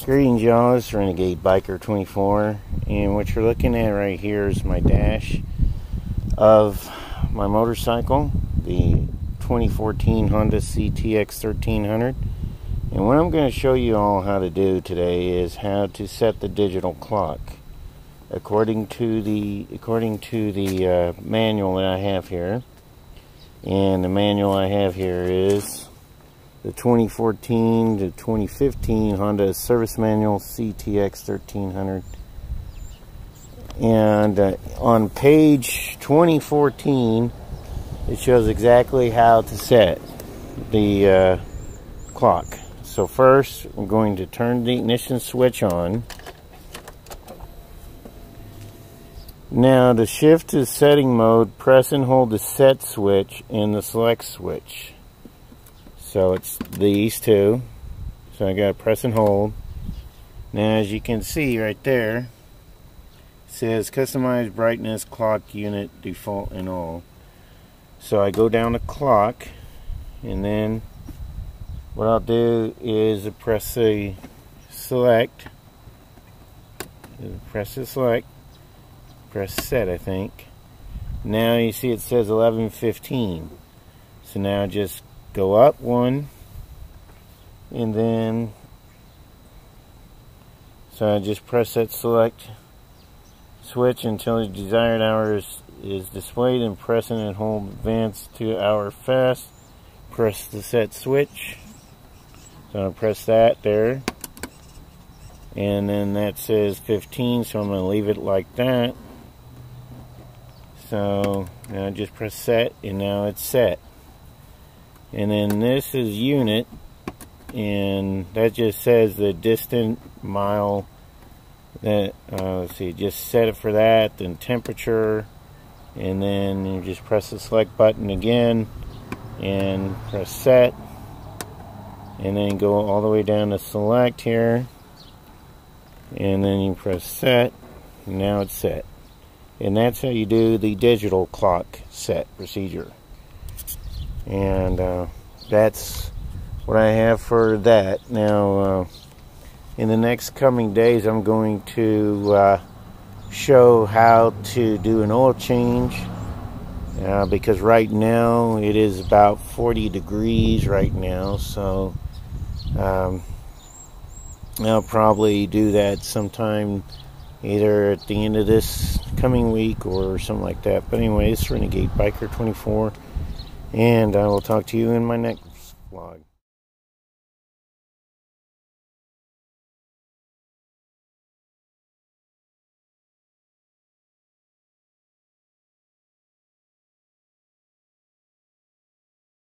Greetings, y'all. This is Renegade Biker 24, and what you're looking at right here is my dash of my motorcycle, the 2014 Honda CTX 1300. And what I'm going to show you all how to do today is how to set the digital clock according to the manual that I have here. And the manual I have here is the 2014 to 2015 Honda Service Manual CTX 1300. And on page 2014, it shows exactly how to set the clock. So first, we're going to turn the ignition switch on. Now, to shift to setting mode, press and hold the set switch and the select switch. So it's these two. So I gotta press and hold. Now, as you can see right there, it says customize brightness, clock unit, default, and all. So I go down to clock, and then what I'll do is press the select. Press the select. Press set, I think. Now you see it says 11:15. So now just go up one, and then so I just press that select switch until the desired hour is displayed, and press and hold advance to hour fast. Press the set switch. So I'll press that there, and then that says 15, so I'm going to leave it like that. So now I just press set, and now it's set. And then this is unit, and that just says the distant mile. That let's see, just set it for that. Then temperature, and then you just press the select button again, and press set, and then go all the way down to select here, and then you press set, and now it's set. And that's how you do the digital clock set procedure. And that's what I have for that. Now, in the next coming days, I'm going to show how to do an oil change, because right now it is about 40 degrees right now, so I'll probably do that sometime either at the end of this coming week or something like that. But anyway, it's Renegade Biker 24, and I will talk to you in my next vlog.